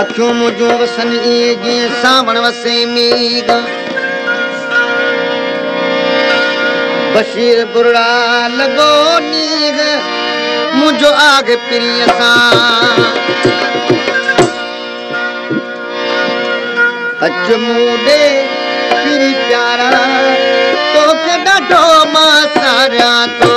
अखियूं मुंहिंजूं वसनि ईअं जीअं सावण वसे मीघ बशीर बुरड़ा लॻो नीघ मुंहिंजो आग पिरीअ सां अच मूं ॾे पिरी प्यारा तोखे ॾाढो मां सारियां थो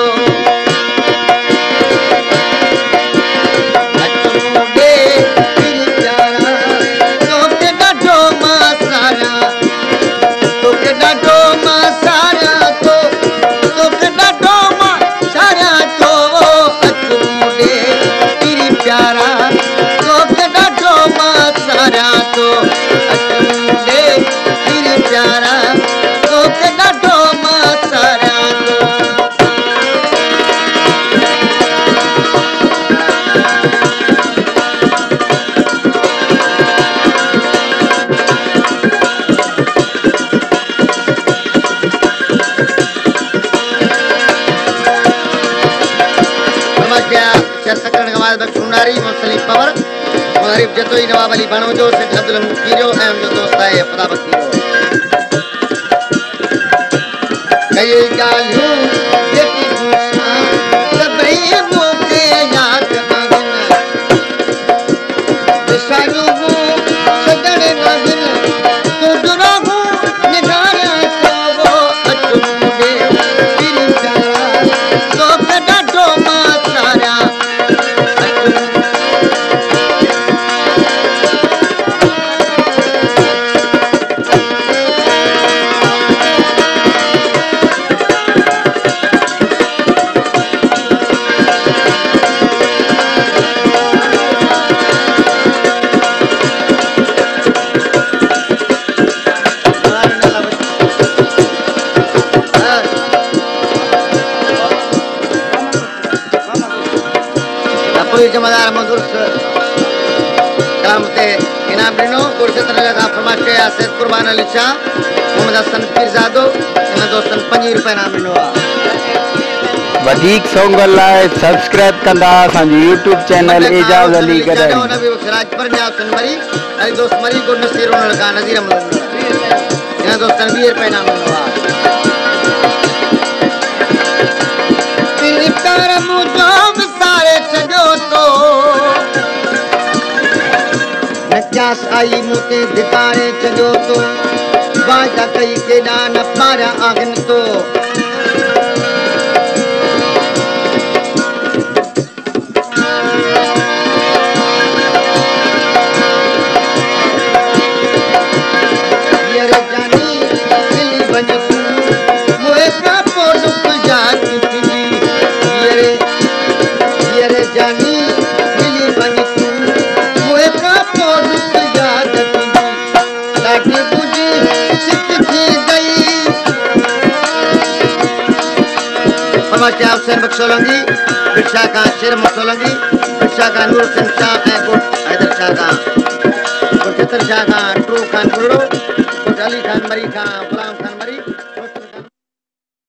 जतोई नवाब अली बानो जो सेठ अब्दुल मुकीरो ऐं उनजो दोस्त आहे खुदा बखीरो कई ॻाल्हियूं जेकी सभई मूंखे यादि आहिनि विसायूं सदड़ नाहिन तूं दुराहूं निगारियां थो अच मूंखे पिरी प्यारा तोखे ॾाढो मां सारियां जमादार मंजूर कलाम ते इनाम ॾिनो कुर्सी तरह खां फरमाइश कई आहे सैयद कुर्बान अली शाह मोहम्मद हसन पीरज़ादो इन दोस्तनि 5 रुपया इनाम ॾिनो आहे वधीक सॉन्ग लाइ सब्सक्राइब कंदा असांजो YouTube चैनल एजाज अली गॾु नबी सिराज परजा हुसैन मरी अली दोस्त मरी को नसीर उन का नज़ीर अहमद इन दोस्तनि 20 रुपया इनाम ॾिनो आहे पितर मुंहिंजो विसारे छॾियो तो नचास आई मूं ते धिकारे छॾियो तो वाइदा कई केॾा न पारिया आहिनि तो हुसैन बख्शोलंगी बिरशा का शेर मसोलंगी बिरशा का नूर हुसैन शाह ऐं कोट हैदर शाह का कोट चित्र शाह का ट्रू खान बुरड़ो कोट अली खान मरी खां